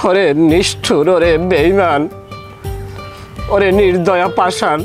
ওরে নিষ্ঠুর, ওরে বেঈমান, ওরে নির্দয়া পাষাণ।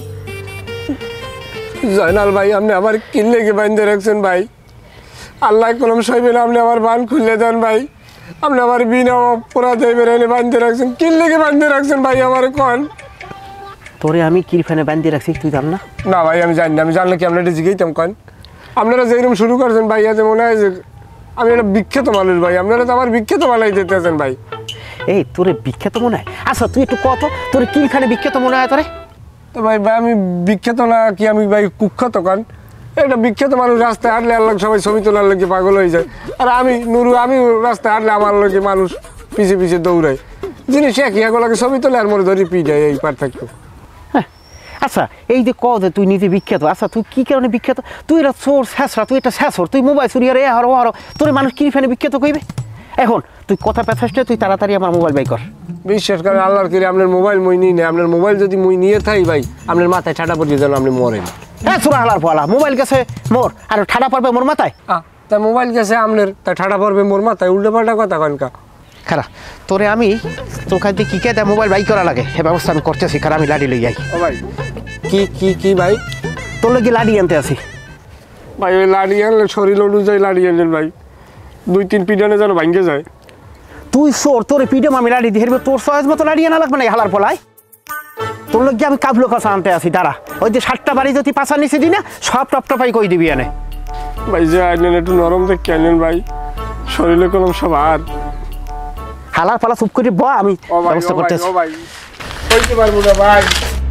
জয়নাল ভাই, আপনি আমার কি লেগে বাঁধতে রাখছেন ভাই? আল্লাহ কলম সইবেন, আপনি আমার বান খুলে দেন ভাই। আপনি আমার বিনা অপরাধে বেরোলে বাঁধতে রাখছেন, কি লেগে বাঁধতে রাখছেন ভাই? আমার কন তোরে আমি কিরফানে বাঁধতে রাখছি তুই জান না? না ভাই, আমি জানি না। আমি জানলে কি আপনারা জিজ্ঞাইতাম? কন আপনারা যেরকম শুরু করছেন ভাই, আজ মনে হয় যে আমি একটা বিখ্যাত মানুষ ভাই। আপনারা তো আমার বিখ্যাত বানাই দিতেছেন ভাই। এই তোরে বিখ্যাত মনে হয়? আচ্ছা তুই একটু কত তোরে কিরখানে বিখ্যাত মনে হয় তোরে? তো ভাই ভাই আমি বিখ্যাত না কি? আমি ভাই কুখ্যাত। কন এটা বিখ্যাত মানুষ রাস্তায় হাঁটলে আল্লাহ সবাই ছবি তোলার লোকে পাগল হয়ে যায়। আর আমি নুরু, আমি রাস্তায় হাঁটলে আমার লোকে মানুষ পিছিয়ে পিছিয়ে দৌড়ায়। জিনিস একই, এগুলোকে ছবি তোলে আর মরে ধরে পিটায়, এই পার্থক্য। আচ্ছা এই যে যে তুই নিজে বিখ্যাত, আচ্ছা তুই কি কারণে বিখ্যাত? তুই এটা চোর শেষরা, তুই এটা শেষর, তুই মোবাইল চুরি আর হারো হারো, তোর মানুষ কিরফানে বিখ্যাত কইবে? এখন তুই কথা পেছাসলে তুই তাড়াতাড়ি আমার মোবাইল বাই কর। বিশ্বাস করেন আল্লাহর করে আপনার মোবাইল মই নিই না। আপনার মোবাইল যদি মই নিয়ে থাই ভাই, আপনার মাথায় ঠাডা পড়িয়ে যেন আপনি মরেন। হ্যাঁ চোরা হালার ফলা, মোবাইল গেছে মোর আর ঠাডা পড়বে মোর মাথায়? তা মোবাইল গেছে আপনার, তা ঠাডা পড়বে মোর মাথায়? উল্টো পাল্টা কথা কনকা। খারা তোরে আমি তোর কাছে কি কে দেয় মোবাইল বাই করা লাগে সে ব্যবস্থা আমি করতেছি। খারা আমি লাডি লই যাই। ও ভাই কি কি কি ভাই? তোর লোকে লাডি আনতে আসি ভাই। ওই লাড়ি আনলে শরীর অনুযায়ী লাড়ি আনলেন ভাই, 2-3 পিডানে যেন ভাঙ্গে যায়। তুই চোর, তোর পিডম আমি লাড়ি দিয়ে তোর সহজ মতো লাড়ি আনা লাগবে না হালার ফলায়। তোর লোক আমি কাবলো কাছা আনতে আসি দাঁড়া। ওই যে 7টা বাড়ি যদি পাশার নিচে দিই না সব টপটপাই কই দিবি এনে। ভাই যে আনলেন একটু নরম দেখে আনলেন ভাই, শরীরে কোনো সব আর হালার পালা চুপ করে ব, আমি ব্যবস্থা করতেছি। ও ভাই কইতে পারবো না ভাই।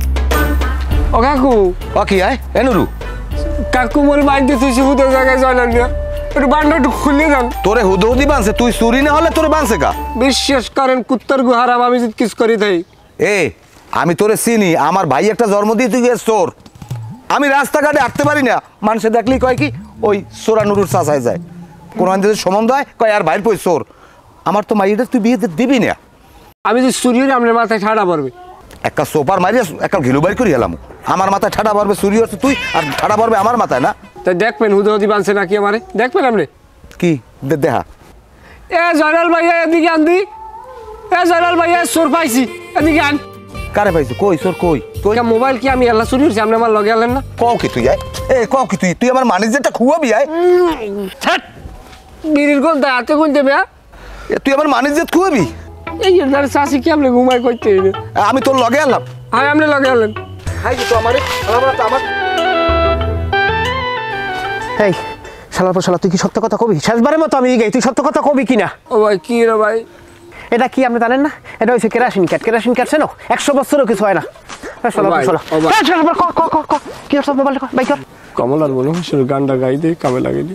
ও কাকু। ও কি আয় এনুরু? কাকু মোর বাইতে তুই হুদো জায়গায় জয়নাল না, একটু বান্ডা একটু খুলে দেন। তোরে হুদৌদি বানছে, তুই চুরি না হলে তোরে বানছে কা? বিশ্বাস করেন কুত্তার গুহারাম আমি যদি কিস করি তাই। আমি তোরে চিনি, আমার ভাই একটা জন্ম দিয়ে তুই গেছ চোর। আমি রাস্তাঘাটে হাঁটতে পারি না, মানুষে দেখলেই কয় কি ওই চোরা নুরুর চাচায় যায়। কোনো যদি সম্বন্ধ হয় কয় আর ভাইয়ের পই চোর। আমার তো মাইটা তুই বিয়ে দিবি না। আমি যদি চুরি হলে আপনার মাথায় ঠাডা পড়বে। একটা সোপার মারিয়া একটা ঘিলু বাইর করি এলাম, আমার মাথায় ঠাডা পড়বে। চুরি হচ্ছে তুই আর ঠাডা পড়বে আমার মাথায় না? তাই দেখবেন হুদৌদি বানছে নাকি আমারে, দেখবেন আপনি। কি দেখা? এ জয়নাল ভাইয়া এদিকে আনদি। এ জয়নাল ভাইয়া চোর পাইছি, এদিকে আন। কারে পাইছো? কই চোর কই? কই মোবাইল কি আমি আল্লাহ চুরি হচ্ছে? আপনি আমার লগে আনলেন না? কও কি তুই আয়? কও কি তুই? তুই আমার ম্যানেজারটা খুয়াবি আয়? ছাট বিড়ির গোল দা হাতে কোন দেবে? তুই আমার ম্যানেজার খুয়াবি? এই এর চাষি কি আপনি ঘুমাই করতে? আমি তোর লগে আনলাম। হ্যাঁ আপনি লগে আনলেন। হাই তো আমারে আমার এই শালার পর শালা, তুই কি সত্য কথা কবি? শেষবারের মতো আমি গাই, তুই সত্য কথা কবি কিনা? ও ভাই কি রে ভাই? এটা কি আপনি জানেন না? এটা হচ্ছে কেরাসিন কাঠ। কেরাসিন কাঠ চেনো? 100 বছরও কিছু হয় না। কি মোবাইল বাই কর। কমলার মনে হয় গানটা গাই দে, কামে লাগেনি।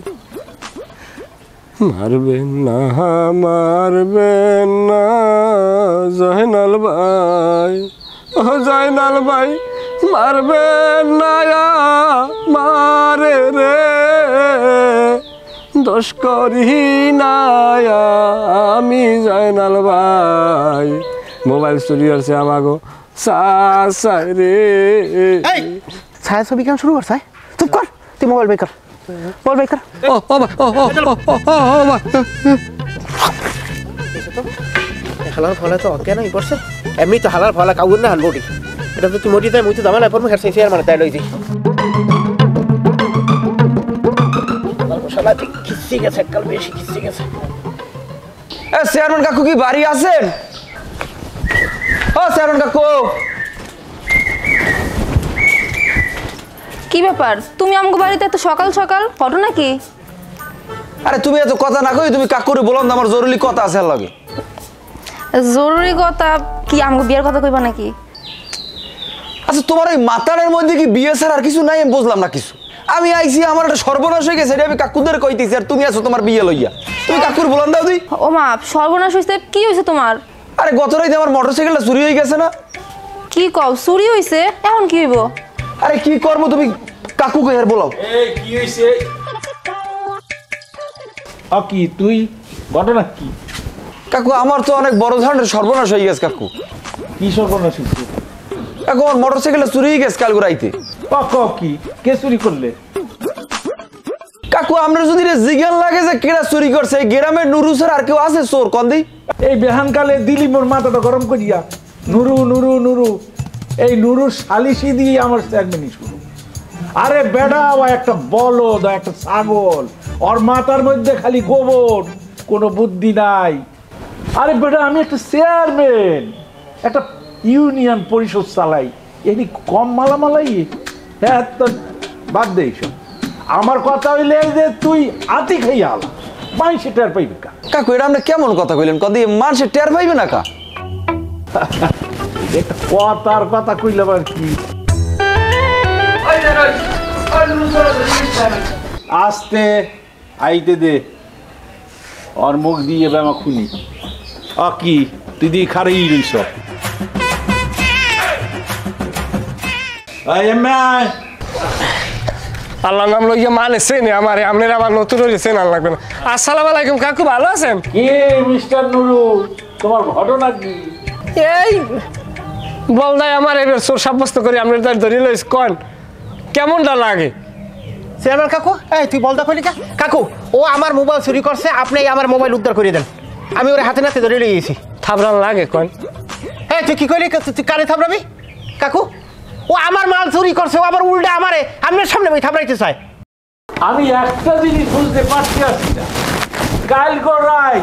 মারবেন না মারবেন না জয়নাল ভাই, ও জয়নাল ভাই মারবেন না মারে রে, দোষ করি না আমি জয়নাল ভাই। মোবাইল চুরি হচ্ছে আমাগো চাচাই রে। ছায়া ছবি কেন শুরু করছে? চুপ কর, তুই মোবাইল বাই কর, মোবাইল বাই কর। হালার ফলা তো অজ্ঞান হয়ে পড়ছে। এমনি তো হালার ফলা কাউর না হানবটি। এটা তো তুই মরি তাই মুই তো দামালাই পড়বো খেরছে শেয়ার মানে তাই লইছি। খিস্তি গেছে কাল, বেশি খিস্তি গেছে। চেয়ারম্যান কাকু কি বাড়ি আছেন? ও চেয়ারম্যান কাকু। কি ব্যাপার, তুমি আমগো বাড়িতে এত সকাল সকাল ঘটনা কি? আরে তুমি এত কথা না কই, তুমি কাকুরে বললাম আমার জরুরি কথা আছে লাগে। জরুরি কথা কি? আমগো বিয়ের কথা কইবা নাকি? আচ্ছা তোমার ওই মাতারের মধ্যে কি বিয়ে ছাড়া আর কিছু নাই? আমি বুঝলাম না কিছু। আমি আইছি, আমার একটা সর্বনাশ হয়ে গেছে, আমি কাকুদের কইতেছি আর তুমি আছো তোমার বিয়ে লইয়া। তুমি কাকুর বললাম দাও তুই। ও মা, সর্বনাশ হইছে? কি হইছে তোমার? আরে গত রাতে আমার মোটরসাইকেলটা চুরি হয়ে গেছে না? কি কও চুরি হইছে? এখন কি হইব? আরে কি করবো, তুমি কাকুকে আর বলাও। এই কি হইছে? কি তুই ঘটনা কি? কাকু আমার তো অনেক বড় ধরনের সর্বনাশ হয়ে গেছে কাকু। কি সর্বনাশ হইছে? কাকু আমার মোটরসাইকেলটা চুরি হয়ে গেছে কাল রাইতে। কি কে চুরি করলে? কাকু আমরা যদি জিজ্ঞান লাগে যে কেরা চুরি করছে, এই গ্রামের নুরুসের আর কেউ আছে চোর? কন দেই এই বেহানকালে দিলি মোর মাথাটা গরম করিয়া নুরু নুরু নুরু এই নুরুর সালিশি দিয়ে আমার চেয়ারম্যানই শুরু। আরে বেড়া ও একটা বলদ একটা ছাগল, ওর মাথার মধ্যে খালি গোবর, কোনো বুদ্ধি নাই। আরে বেটা আমি একটা চেয়ারম্যান, একটা ইউনিয়ন পরিষদ চালাই, এটি কম মালামালাই? হ্যাঁ তো বাদ দে এইসব। আমার কথা হইলে যে তুই আতি খাইয়া আলা মাই সেটা আর পাইবি কা। কাকু এটা আপনি কেমন কথা কইলেন? কদি মানুষের টের পাইবে না কা? একটা কথার কথা কইলে আবার কি? আস্তে আইতে দে, ওর মুখ দিয়ে ব্যামা খুনি। কি তুই দিয়ে খারেই রইস? আল্লাহ নাম লইয়া মানে চেনে আমারে, আপনার আবার নতুন হইলে চেনার লাগবে না। আসসালামু আলাইকুম কাকু, ভালো আছেন? কে মিস্টার নুরু, তোমার ঘটনা কি? এই বলদাই আমার এবার চোর সাব্যস্ত করে আপনার তার ধরে লইস কন কেমনটা লাগে? চেয়ারম্যান কাকু, এই তুই বলদা কইলি কা? কাকু ও আমার মোবাইল চুরি করছে, আপনি আমার মোবাইল উদ্ধার করে দেন। আমি ওর হাতে নাতে ধরে লিয়েছি। থাবরান লাগে কন? এই তুই কি কইলি? তুই কারে থাবরাবি? কাকু ও আমার মাল চুরি করছে, ও আবার উল্টা আমারে আপনার সামনে আমি থাবরাইতে চাই। আমি একটা জিনিস বুঝতে পারছি না, কাল রায়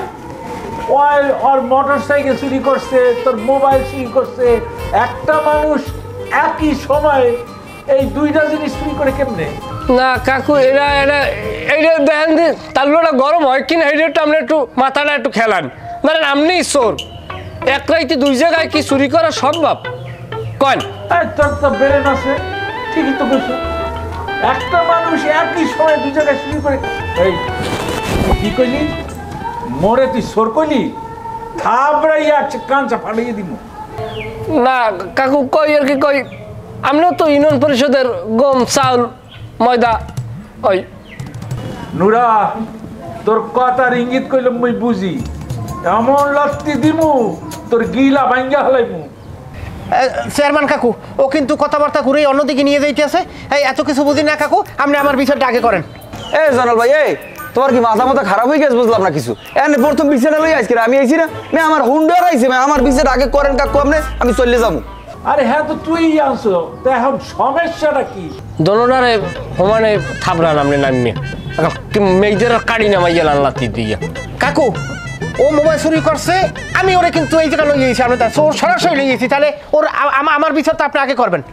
ওর মোটর সাইকেল চুরি করছে, তোর মোবাইল চুরি করছে, একটা মানুষ একই সময় এই দুইটা জিনিস চুরি করে কেমনে? না কাকু এরা এরা এইটা দেখেন যে তালুটা গরম হয় কিনা এইটা আপনি একটু মাথাটা একটু খেলান। ধরেন আপনি চোর, এক রাইতে দুই জায়গায় কি চুরি করা সম্ভব কন? তোর তো বেরেন আছে, ঠিকই তো বলছো। একটা মানুষ একই সময় দুই জায়গায় চুরি করে। এই কি কইলি? মোরে তুই চোর কইলি? থাবড়াইয়া কাঞ্চা ফাটিয়ে দিব। না কাকু কই আর কি কই, আপনিও তো ইউনিয়ন পরিষদের গম চাউল ময়দা ওই। নুরা তোর কথার ইঙ্গিত কইলাম মুই বুঝি, এমন লত্তি দিমু তোর গিলা ভাঙ্গা হলাইমু। চেয়ারম্যান কাকু ও কিন্তু কথাবার্তা ঘুরে অন্যদিকে নিয়ে যাইতেছে। এই এত কিছু বুঝি না কাকু, আপনি আমার বিচারটা আগে করেন। এ জনাল ভাই, এই তোমার কি মাথা মাথা খারাপ হয়ে গেছে? বুঝলাম না কিছু। এনে প্রথম বিচারটা লই আজকে আমি আইছি না, আমার হুন্ডার আইছে, আমার বিচার আগে করেন কাকু আপনি, আমি চলে যাবো। আরে হ্যাঁ তো তুই আনছো, তা এখন সমস্যাটা কি? দোনোটারে সমানে থাবরান আপনি নামিয়ে মেয়েদের কাড়ি নামাই গেলাম লাতি দিয়া। কাকু ও মোবাইল চুরি করছে, আমি ওরে কিন্তু এই জায়গা লই গেছি, আমি তার চোর সরাসরি লই গেছি। তাহলে ওর আমার বিচারটা আপনি আগে করবেন।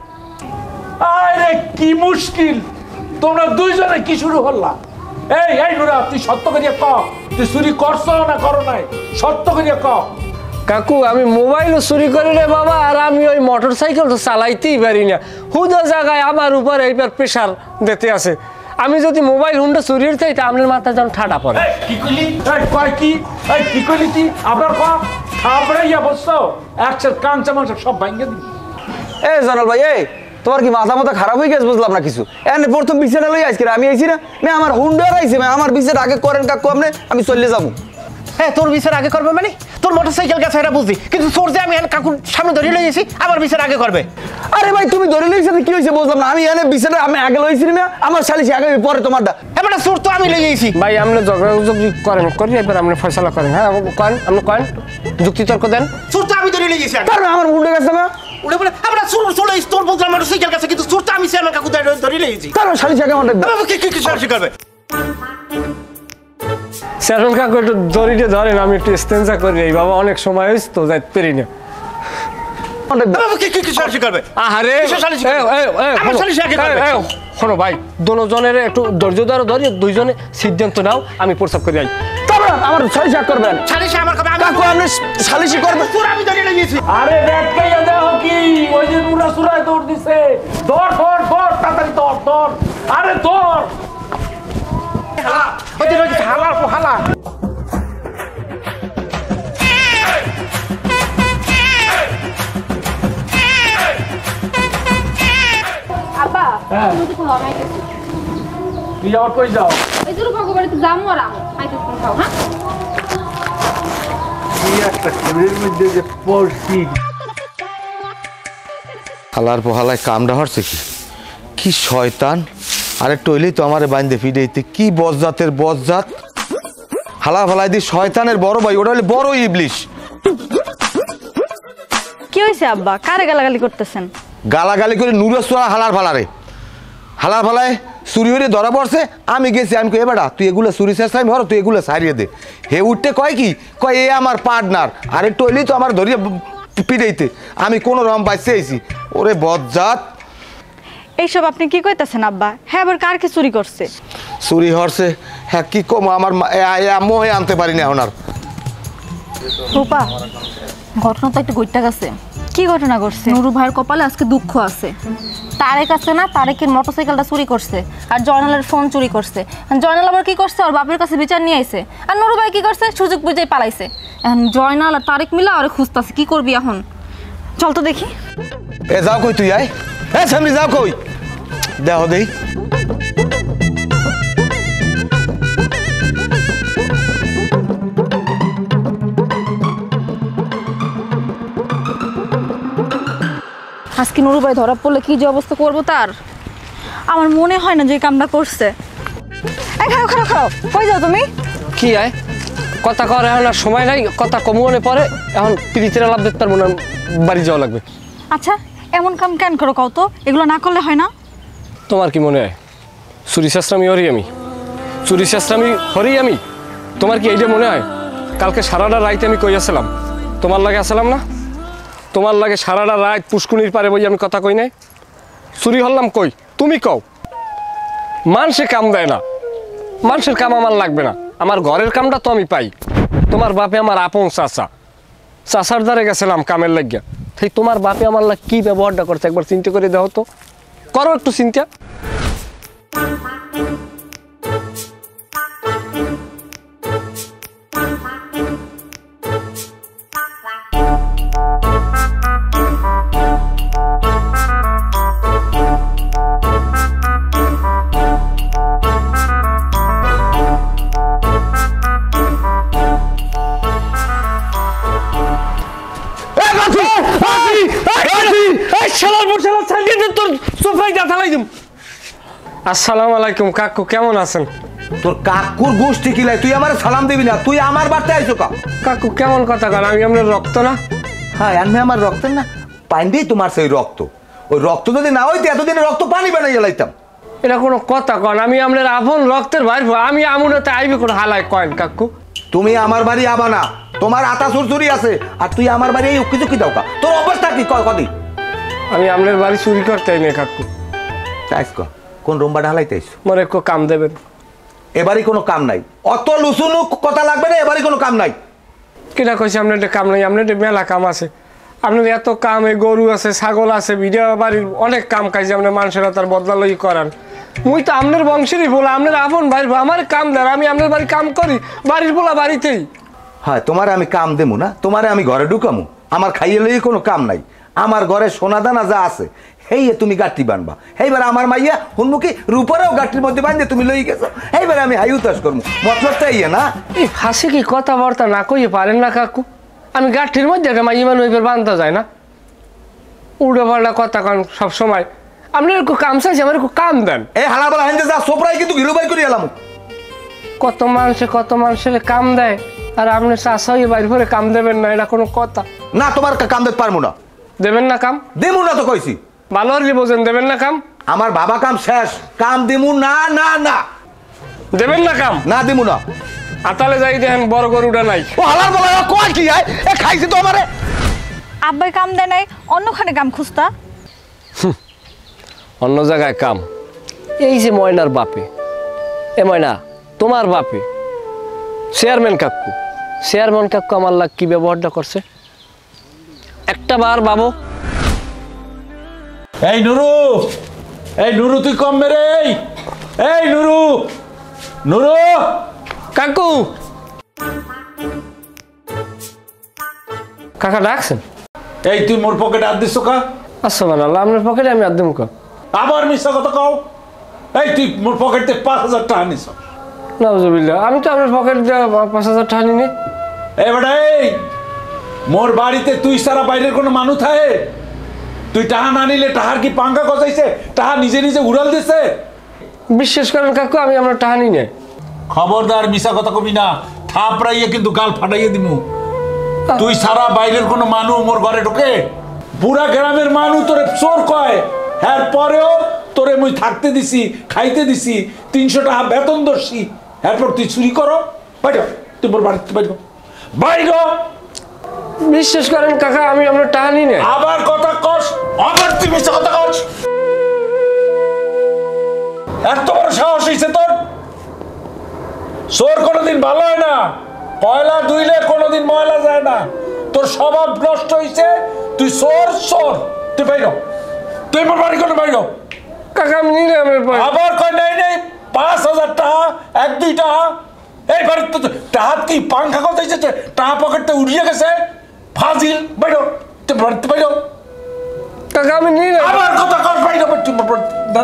আরে কি মুশকিল, তোমরা দুইজনে কি শুরু হল্লা? এই এই নুরা তুই সত্য করিয়া ক, তুই চুরি করছো না করো নাই, সত্য করিয়া ক। কাকু আমি মোবাইলও চুরি করি রে বাবা, আর আমি ওই মোটর সাইকেল তো চালাইতেই পারি না। হুদা জায়গায় আমার উপর এইবার প্রেশার দিতে আছে। আমি যদি মোবাইল হুন্ডা চুরি চাই তা আপনার মাথায় যেন ঠাডা পড়ে। কি কইলি? কয় কি? কি কইলি তুই? আবার ক, থাবড়াইয়া বসছো একসাথে কাঞ্চা মাংস সব ভাঙ্গে দিবি। এ জনাল ভাই, এই তোমার কি মাথা মাথা খারাপ হয়ে গেছে? বুঝলাম না কিছু। এনে প্রথম বিচারটা লই আজকে আমি আইছি না, আমার হুন্ডার আইছে, আমার বিচার আগে করেন কাকু আপনি, আমি চলে যাবো। হ্যাঁ তোর বিচার আগে করবে মানে? তোর মোটর সাইকেল গেছে এটা বুঝি, কিন্তু চোর যে আমি কাকুর সামনে ধরে লই গেছি, আমার বিচার আগে করবে। আরে ভাই তুমি ধরে লইছ কি হয়েছে বুঝলাম না, আমি এনে বিচারটা আমি আগে লইছি না, আমার সালিশি আগে পরে তোমারটা। এবার চোর তো আমি লই গেছি। ভাই আপনি ঝগড়াঝগড়ি করেন করি, এবার আপনি ফয়সালা করেন। হ্যাঁ কন, আপনি কন, যুক্তি তর্ক দেন। চোর তো আমি ধরে লই গেছি। কারণ আমার হুন্ডা গেছে না, উড়ে বলে আমরা চোর চলে তোর বললাম মোটর সাইকেল গেছে, কিন্তু চোর তো আমি চেয়ারম্যান কাকু ধরে লই গেছি। কারণ সালিশি আগে আমারটা। কি সালিশি করবে? চেয়ারম্যান কাকু একটু দড়িতে ধরেন, আমি একটু স্টেঞ্জা করি। এই বাবা অনেক সময় হয়েছে তো যাইতে পারি না। আহারে শোনো ভাই, দোনোজনের একটু ধৈর্য ধরো, ধরি দুইজনে সিদ্ধান্ত নাও, আমি প্রস্তাব করি। আমার সালিশি করবেন, সালিশি আমার করবে, কাকু আপনি সালিশি করবেন। চোর আমি ধরে লই গেছি। আরে দেখতেই দেখো কি ওই যে নুরা সুরায় দৌড় দিছে। দৌড় দৌড় দৌড় তাড়াতাড়ি দৌড় দৌড়, আরে দৌড়। ওই যে হালা হালা। আব্বা হ্যাঁ। তুমি তো খাওয়া খাইতেছো। তুই আবার কই যাও? এই দুটো কাকু বাড়িতে যাবো আর আমো খাইতেছো, খাও। হ্যাঁ তুই একটা টেবিলের মধ্যে যে পড়ছি। হালার পোহালায় কামড়া হচ্ছে কি, কি শয়তান! আরে টইলেই তো আমারে বাইন্দে ফিডেইতে, কি বজ্জাতের বজ্জাত! হালা ফালাই দি শয়তানের বড় ভাই, ওটা হলে বড় ইবলিশ। কি হয়েছে আব্বা, কারে গালাগালি করতেছেন? গালাগালি করে নুরুর সোয়া হালার ফালারে, হালার ফালায় চুরি হয়ে ধরা পড়ছে। আমি গেছি, আমি কই এবারা তুই এগুলো চুরি শেষ টাইম হর, তুই এগুলো সারিয়ে দে। হে উঠতে কয় কি কয় এ আমার পার্টনার, আরে টইলি তো আমার ধরিয়ে পিড়াইতে, আমি কোনো রকম বাইসে আইছি। ওরে বজ্জাত, এইসব আপনি কি কইতাছেন আব্বা? হ্যাঁ, আবার কার কি চুরি করছে? চুরি হরছে, হ্যাঁ কি কম আমার মোহে আনতে পারি না এখন আর। রূপা, ঘটনা তো একটা ঘটে গেছে। কি ঘটনা ঘটছে? নুরু ভাইয়ের কপালে আজকে দুঃখ আছে। তারেক আছে না, তারেকের মোটরসাইকেলটা চুরি করছে আর জয়নালের ফোন চুরি করছে। জয়নাল আবার কি করছে, ওর বাপের কাছে বিচার নিয়ে আইছে। আর নুরু ভাই কি করছে, সুযোগ বুঝেই পালাইছে। এখন জয়নাল আর তারেক মিলা ওরে খুঁজতাছে, কি করবি এখন? চল তো দেখি। এ যাও কই তুই, আয় এ সামনে যাও কই, দেহ দেই। আজকে নুরু ভাই ধরা পড়লে কি যে অবস্থা করবো তার। আমার মনে হয় না যে এই কামটা করছে। এই খাও খাও খাও, কই যাও তুমি? কি আয় কথা কর, এখন আর সময় নাই, কথা কমনে পরে এখন পিরিতের লাভ দেখতে পারবো না, বাড়ি যাওয়া লাগবে। আচ্ছা, এমন কাম কেন করো কও তো? এগুলো না করলে হয় না? তোমার কি মনে হয় চুরি শাস্ত্রামি হরি আমি? চুরি শাস্ত্রামি হরি আমি? তোমার কি এইটা মনে হয়? কালকে সারাটা রাইতে আমি কই আসলাম, তোমার লাগে আসলাম না? তোমার লাগে সারাটা রাত পুষ্কুনির পারে বই আমি কথা কই নাই? চুরি হলাম কই? তুমি কও। মানুষে কাম দেয় না, মানুষের কাম আমার লাগবে না, আমার ঘরের কামটা তো আমি পাই। তোমার বাপে আমার আপন চাচা, চাচার দ্বারে গেছিলাম কামের লাগিয়া, সেই তোমার বাপে আমার লাগ কি ব্যবহারটা করছে একবার চিন্তা করে দাও তো, করো একটু চিন্তা। আসসালামু আলাইকুম কাকু, কেমন আছেন? তোর কাকুর গোষ্ঠী কিলাই, তুই আমার সালাম দিবি না? তুই আমার বাড়িতে আইছো কা? কাকু কেমন কথা কন, আমি আপনার রক্ত না? হ্যাঁ আমি আমার রক্তের না, পাইন্ডেই তোমার সেই রক্ত। ওই রক্ত যদি না হইতে এতদিনে রক্ত পানি বানাই জ্বালাইতাম। এটা কোনো কথা কন? আমি আপনার আপন রক্তের ভাই, আমি আমুনাতে আইবি করে হালাই কয়েন কাকু। তুমি আমার বাড়ি আবা না, তোমার আতা চুরচুরি আছে, আর তুই আমার বাড়ি এই উকি চুকি দাও কা? তোর অবস্থা কি কয় কদি? আমি আপনার বাড়ি চুরি করতে আইনি কাকু। চাইস ক কোন রুমবাটা হালাইতেছ? মোর একটু কাম দেবেন। এবারই কোনো কাম নাই, অত লুসুনু কথা লাগবে না, এবারই কোনো কাম নাই। কিনা কইছে আপনার কাম নাই? আপনার মেলা কাম আছে, আপনার এত কাম, এই গরু আছে, ছাগল আছে, ভিডিও বাড়ির অনেক কাম কাজে আপনার মানুষেরা তার বদলা লই করান। মুই তো আপনার বংশেরই বলা, আপনার আপন ভাই, আমার কাম দেন, আমি আপনার বাড়ি কাম করি, বাড়ির বলা বাড়িতেই। হ্যাঁ তোমারে আমি কাম দেবো না, তোমারে আমি ঘরে ঢুকামু, আমার খাইয়ে লইয়ে কোনো কাম নাই। আমার ঘরে সোনাদানা যা আছে হেই তুমি গাঠি বানবা, এইবার আমার মাইয়া হুনমুখী রূপরেও গাঠির মধ্যে বান্ধে তুমি লই গেছো, এইবার আমি হাই উতাস করবো। মতলবটা ইয়ে না? এই ফাঁসে কি কথাবার্তা না কইয়ে পারেন না কাকু? আমি গাঠির মধ্যে একটা মাইয়া মানুষ এবার বান্ধা যায় না? উল্টো পাল্টা কথা কন সব সময়। আপনার একটু কাম চাইছে, আমার একটু কাম দেন। এই হালাবেলা হেন যা সোপরাই কিন্তু ঘিলু বাই করে এলাম। কত মানুষের কাম দেয়, আর আপনি চাষা হয়ে বাইর করে কাম দেবেন না, এটা কোনো কথা? না তোমার কাম দিতে পারবো না। দেবেন না কাম? দেবো না তো কইছি। ভালো হলে বোঝেন, দেবেন না কাম? আমার বাবা কাম শেষ, কাম দিমু না। না না দেবেন না কাম? না দিমু না। আতালে যাই দেখেন বড় গরুটা নাই। ও হালার বলা কয় কি হয়, এ খাইছে তো আমারে। আব্বাই কাম দেয় নাই, অন্যখানে কাম খুঁজতা। অন্য জায়গায় কাম? এই যে ময়নার বাপে, এ ময়না তোমার বাপে চেয়ারম্যান কাকু, চেয়ারম্যান কাকু আমার লাগ কি ব্যবহারটা করছে একটা বার বাবু। এই নুরু, এই নুরু তুই কম মেরে, এই নুরু, নুরু কাকু। কাকা ডাকছেন? এই তুই মোর পকেটে হাত দিস কা? আচ্ছা বানাল্লাহ, আপনার পকেটে আমি আদম কা। আবার মিথ্যা কথা কও। এই তুই মোর পকেটে 5,000 টাকা নিস। নাউজুবিল্লাহ, আমি তো আপনার পকেট 5,000 টাকা নিনি। এবারে এই মোর বাড়িতে তুই সারা বাইরের কোনো মানুষ থাকে? তুই টাকা না নিলে টাহার কি পাঙ্গা গজাইছে? টাকা নিজে নিজে উড়াল দিছে? বিশ্বাস করেন কাকু, আমি আপনার টাকা নিই না। খবরদার মিছা কথা কবি না, থাপড়াইয়ে কিন্তু গাল ফাটাইয়ে দিমু। তুই সারা বাইরের কোনো মানুষ মোর ঘরে ঢোকে? পুরা গ্রামের মানুষ তোরে চোর কয়, এর পরেও তোরে মুই থাকতে দিছি, খাইতে দিছি, 300 টাকা বেতন দর্শি, এরপর তুই চুরি করো? বাইরো, তুই মোর বাড়িতে বাইরো, বাইরো। বিশ্বাস করেন কাকা, আমি আপনার টাকা নিই না। আবার কথা কস, আবার তুই মিথ্যা কথা কস। এত বড় সাহস হইছে তোর? চোর কোনোদিন ভালো হয় না, কয়লা ধুইলে কোনোদিন ময়লা যায় না। তোর স্বভাব নষ্ট হইছে, তুই চোর চোর। তুই বাইরো, তুই মোর বাড়ি কোনো বাইরো। কাকা আমি নিই না আপনার পয়সা। আবার কয় নাই নাই 5,000 টাকা, 1-2 টাকা। এই বাড়িতে টাকা কি পাংখা কথা হয়েছে? টাকা পকেটে উড়িয়ে গেছে, ফাজিল। বাইরো, তুই বাড়িতে বাইরো। কাকা আমি নিই না। আবার কথা কর, বাইরো, তুই মোর বাড়িতে দান।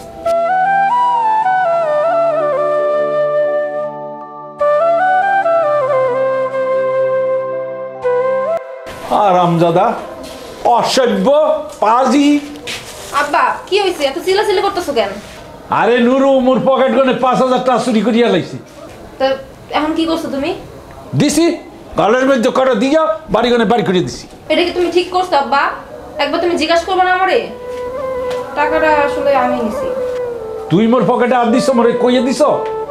আরামজাদা, অসভ্য, পাজি। আব্বা কি হইছে, এত চিল্লাচিল্লি করতেছো কেন? আরে নুরু, মোর পকেট গনে 5,000 টাকা চুরি করিয়া লাইছি। তা এখন কি করছো তুমি? দিছি, গালের মধ্যে কটা দিয়া বাড়ি গনে বাড়ি করে দিছি। এটা কি তুমি ঠিক করছো আব্বা? একবার তুমি জিজ্ঞাসা করবে না আমারে? টাকাটা আসলে আমি নিছি। তুই মোর পকেটে আর দিছ, মোরে কইয়ে দিছ?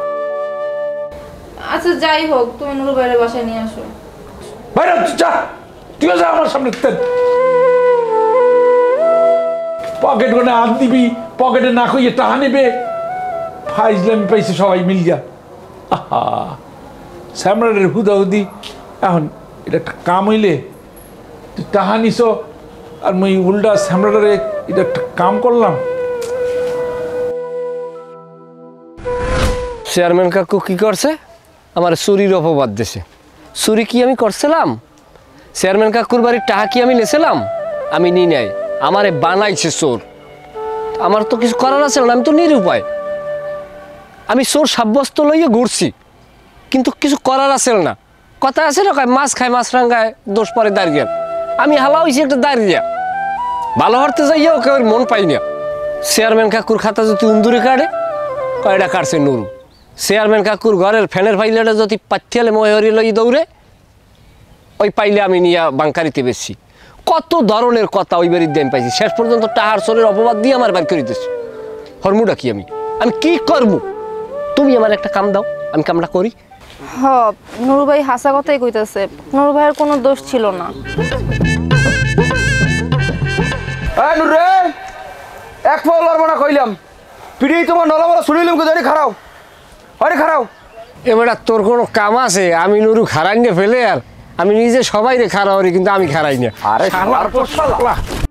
আচ্ছা যাই হোক, তুমি নুরু ভাইয়ের বাসায় নিয়ে আসো। বাইরে যা, তুইও যা আমার সামনে। পকেট গনে হাত দিবি, পকেটে না কইয়ে টাকা নেবে। ফাইজলামি পাইছে সবাই মিলিয়া। আহা, স্যামরাডের হুদাহুদি। এখন এটা একটা কাম হইলে তুই টাকা নিছ আর মুই উল্টা স্যামরাডারে এটা একটা কাম করলাম। চেয়ারম্যান কাকু কি করছে? আমার চুরির অপবাদ দিছে। চুরি কি আমি করছিলাম? চেয়ারম্যান কাকুর বাড়ির টাকা কি আমি নেছিলাম? আমি নিই নাই, আমারে বানাইছে চোর। আমার তো কিছু করার আছে না, আমি তো নিরুপায়। আমি চোর সাব্যস্ত লইয়ে ঘুরছি, কিন্তু কিছু করার আছে না। কথা আছে না, মাছ খায় মাছ রাঙ্গায়, দোষ পরে দাঁড়িয়ে। আমি হালা হয়েছি একটা দাঁড়িয়ে, ভালো হরতে যাইয়াও কেউ মন পাই না। চেয়ারম্যান কাকুর খাতা যদি উন্দুরে কাটে, কয়টা কাটছে নুরু। চেয়ারম্যান কাকুর ঘরের ফ্যানের ফাইলেটা যদি পাথিয়ালে ময়ূরী লই দৌড়ে, ওই পাইলে আমি নিয়ে বাঙ্কারিতে বেশি। কত ধরনের কথা ওই বাড়ির দাম পাইছি। শেষ পর্যন্ত টাহার চোরের অপবাদ দিয়ে আমার বাড়ি করে দিচ্ছি। হরমুটা কি আমি কি করবো? তুমি আমার একটা কাম দাও, আমি কামটা করি। হ, নুরু ভাই হাসা কথাই কইতাছে। নুরু ভাইয়ের কোনো দোষ ছিল না। এই নুরে, এক পাও লড়বো না কইলাম। পিড়ি তোমার নলামলা শুনিলাম কিন্তু আরে খারাও, আরে খারাও। এবার তোর কোনো কাম আছে? আমি নুরু খারাই না ফেলে, আর আমি নিজে সবাই রে খারা হরি, কিন্তু আমি খারাই না। আরে শালার পর শালা।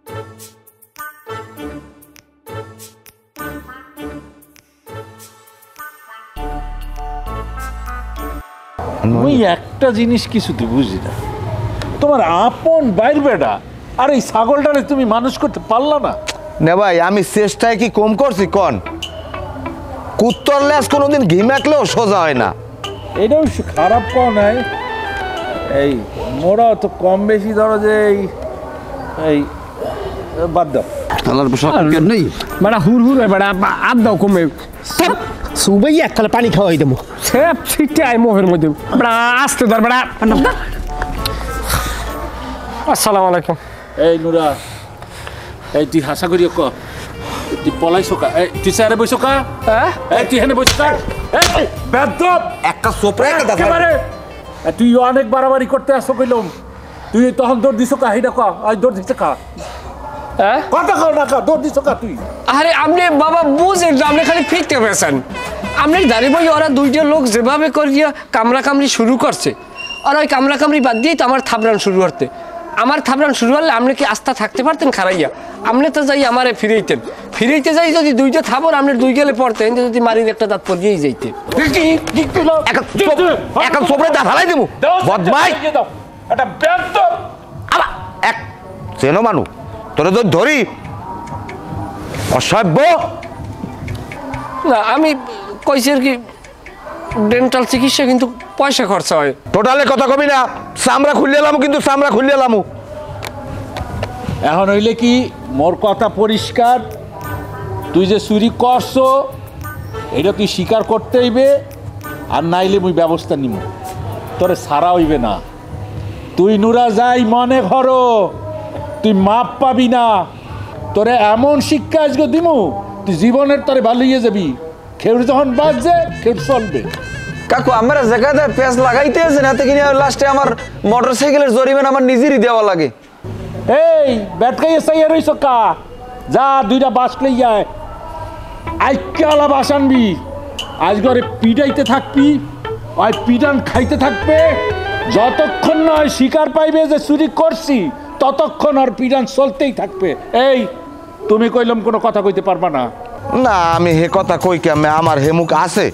আমি একটা জিনিস কিছুতে বুঝি না, তোমার আপন বাইর বেটা আর এই ছাগলটারে তুমি মানুষ করতে পারলা না? নে ভাই, আমি চেষ্টায় কি কম করছি? কন কুত্তর লেজ কোনোদিন ঘি মাখলেও সোজা হয় না। এটাও খারাপ পাও নাই। এই মোরা তো কম বেশি ধরো যে এই বাদ দাও। নেই বেড়া হুর হুর বেড়া আদ দাও কমে সুবাই এককালে পানি খাওয়াই দেবো। সেপ ছিটে আয় মোহের মধ্যে। বেড়া আসতে ধর বেড়া। আসসালামু আলাইকুম। এই নুরা, এই তুই হাসা করিও ক, তুই পলাইছো কা? এই তুই স্যারে বইছো কা? হ্যাঁ এই তুই হেনে বইছো কা? এই বেদব একটা সোপরে একটা দেখা। একেবারে তুই অনেক বাড়াবাড়ি করতে আসো কইলাম। তুই তখন দৌড় দিছো কা? হিডা ক, আজ দৌড় দিছে কা? হ্যাঁ কথা কও না কা, দৌড় দিছো কা তুই? আরে আপনি বাবা বুঝেন, আপনি খালি ফিরতে পেরেছেন। আপনি দাঁড়িয়ে বই ওরা দুইটা লোক যেভাবে করিয়া কামড়া কামড়ি শুরু করছে, আর ওই কামড়া কামড়ি বাদ দিয়েই তো আমার থাবরান শুরু করতে। আমার থাবরান শুরু হলে আপনি কি আস্থা থাকতে পারতেন খারাইয়া? আপনি তো যাই আমারে ফিরাইতে যাই যদি দুইটা থাবর আপনি দুই গেলে পড়তেন, যদি মারির একটা দাঁত পড়িয়েই যাইতে। এখন সোপরে দা ফেলাই দেবো বদমাই। এটা বেদব। আবার এক চেনো মানু, তোরে তো ধরি অসভ্য। না আমি কইছি আর কি, ডেন্টাল চিকিৎসা কিন্তু পয়সা খরচা হয়। টোটালে কথা কবি না, চামড়া খুলিয়ে এলাম, কিন্তু চামড়া খুলিয়ে এলাম। এখন হইলে কি মোর কথা পরিষ্কার, তুই যে চুরি করছো এটা তুই স্বীকার করতে হইবে, আর নাইলে মুই ব্যবস্থা নিব। তোরে সারা হইবে না। তুই নুরা যাই মনে করো, তুই মাপ পাবি না। তোরে এমন শিক্ষা আজকে দিমু, তুই জীবনের তোরে ভালোইয়ে যাবি। খেউর যখন বাজছে খেউর চলবে। কাকু আমরা জায়গাতে পেঁচ লাগাইতে আছে না, কিনে লাস্টে আমার মোটরসাইকেলের জরিমানা আমার নিজেরই দেওয়া লাগে। এই ব্যাটকাইয়ে চাইয়া রইছ কা, যা 2টা বাস লইয়া আইকালা বাস আনবি। আজ ঘরে পিটাইতে থাকবি, ওই পিটান খাইতে থাকবে। যতক্ষণ নয় শিকার পাইবে যে চুরি করছি, ততক্ষণ আর পিটান চলতেই থাকবে। এই তুমি কইলাম কোনো কথা কইতে পারবা না। না আমি হে কথা কই কেমনে, আমার হে মুখ আছে।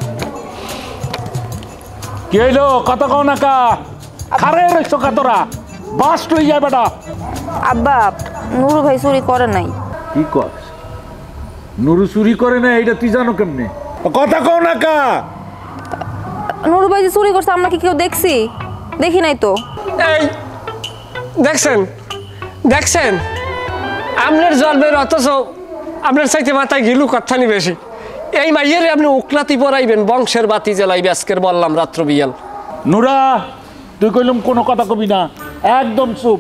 কি হইলো কথা কও না কা, খারে রইছ কা তোরা, বাস লইয়া বেটা। আব্বা নুরু ভাই চুরি করে নাই। কি কর, নুরু চুরি করে না এইটা তুই জানো কেমনে? কথা কও না কা। নুরু ভাই যে চুরি করছে আমরা কি কেউ দেখছি? দেখি নাই তো। এই দেখছেন দেখছেন আপনার জন্মের, অথচ আপনার চাইতে মাথায় গিলু কথানি বেশি। এই মাইয়েরে আপনি উকলাতি পরাইবেন, বংশের বাতি জ্বালাইবে। আজকের বললাম রাত্র বিয়াল। নুরা তুই কইলাম কোনো কথা কবি না, একদম চুপ।